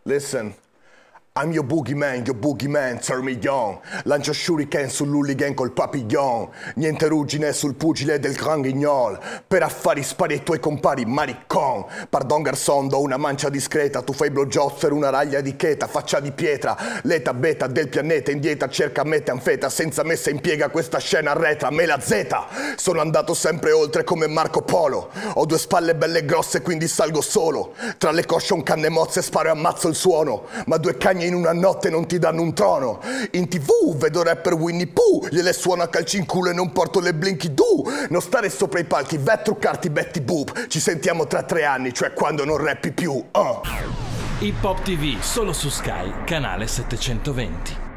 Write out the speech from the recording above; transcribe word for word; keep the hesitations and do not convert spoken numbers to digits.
Listen, I'm your boogeyman, your boogeyman, turn me on. Lancio shuriken sull'hooligan col papillon. Niente ruggine sul pugile del Grand Guignol. Per affari spari ai tuoi compari, maricon. Pardon garçon, do una mancia discreta. Tu fai blowjob per una raglia di cheta, faccia di pietra. L'eta beta del pianeta indietro cerca metanfeta. Senza me se impiega questa scena arretra. Me la zeta. Sono andato sempre oltre come Marco Polo. Ho due spalle belle grosse quindi salgo solo. Tra le cosce un canne mozze sparo e ammazzo il suono. Ma due cagne in una notte non ti danno un trono. In tv vedo rapper Winnie Pooh, gliele suono a calci in culo e non porto le blinky do. Non stare sopra i palchi, va a truccarti Betty Boop. Ci sentiamo tra tre anni, cioè quando non rappi più. uh. Hip Hop T V, solo su Sky, canale settecentoventi.